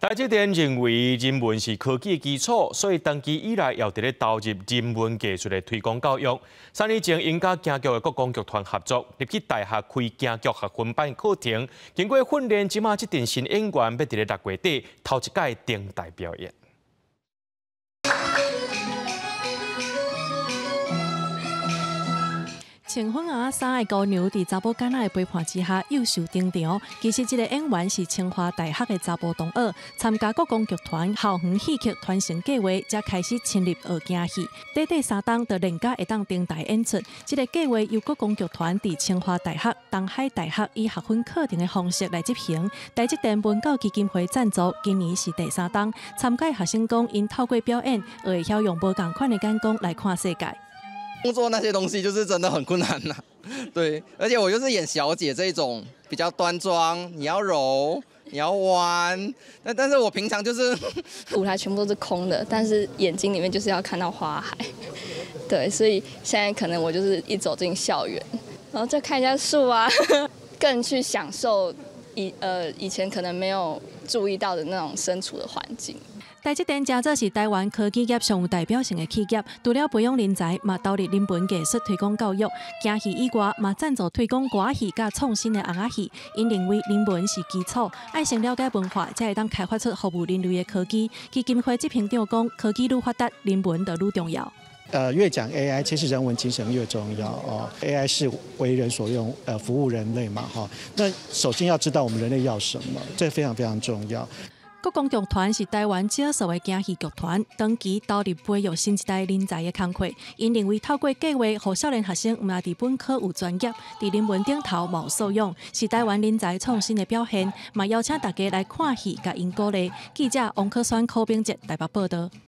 台积电认为人文是科技的基础，所以长期以来要伫咧投入人文技术的推广教育。3年前，因甲京剧的国光剧团合作，入去大学开京剧学分班课程，经过训练，即马这阵新演员要伫咧6月底头一届登台表演。 穿粉红衫的姑娘，伫查某囡仔的陪伴之下，优秀登场。其实，这个演员是清华大学的查甫同学，参加国光剧团校园戏剧传承计划，才开始深入学京戏。短短3档，就连假会当登台演出。这个计划由国光剧团伫清华大学、东海大学以学分课程的方式来执行。台积电文教基金会赞助，今年是第3档。参加学生讲，因透过表演，会晓用无同款的眼光来看世界。 工作那些东西就是真的很困难呐、对，而且我就是演小姐这一种比较端庄，你要柔，你要弯，但是我平常就是舞台全部都是空的，但是眼睛里面就是要看到花海，对，所以现在可能我就是一走进校园，然后再看一下树啊，更去享受以前可能没有注意到的那种身处的环境。 台积电真做是台湾科技业上有代表性的企业，除了培养人才，嘛投入人文艺术推广教育。京戏以外，嘛赞助推广歌仔戏甲创新的红仔戏。因认为人文是基础，爱先了解文化，才会当开发出服务人类的科技。基金会执行长讲，科技愈发达，人文就愈重要。 越讲 AI， 其实人文精神越重要哦。AI 是为人所用，服务人类嘛，哈。那首先要知道我们人类要什么，这非常非常重要。 国光剧团是台湾少数的京戏剧团，长期投入培育新一代人才的工作。因认为透过计划，让少年学生毋但伫本科有专业，伫人文顶头冇素养，是台湾人才创新的表现。嘛邀请大家来看戏，甲因鼓励。记者王可选、柯炳哲台北报道。